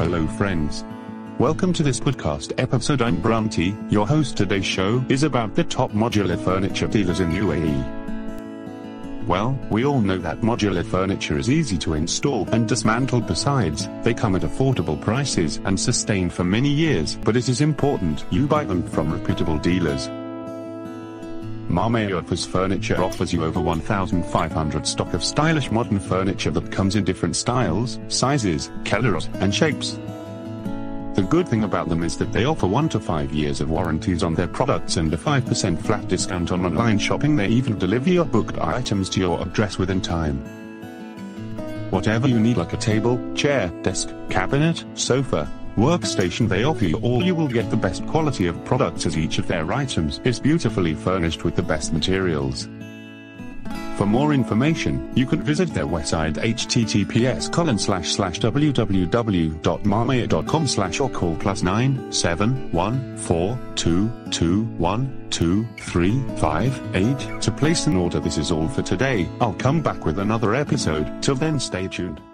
Hello friends. Welcome to this podcast episode. I'm Brunty, your host. Today's show is about the top modular furniture dealers in UAE. Well, we all know that modular furniture is easy to install and dismantle. Besides, they come at affordable prices and sustain for many years, but it is important you buy them from reputable dealers. Mahmayi Office Furniture offers you over 1,500 stock of stylish modern furniture that comes in different styles, sizes, colors, and shapes. The good thing about them is that they offer 1 to 5 years of warranties on their products and a 5% flat discount on online shopping. They even deliver your booked items to your address within time. Whatever you need, like a table, chair, desk, cabinet, sofa, workstation, they offer you all. You will get the best quality of products as each of their items is beautifully furnished with the best materials. For more information, you can visit their website https://www.mahmayi.com/ or call +9 7 1 4 2 2 1 2 3 5 8 to place an order. This is all for today. I'll come back with another episode. Till then, stay tuned.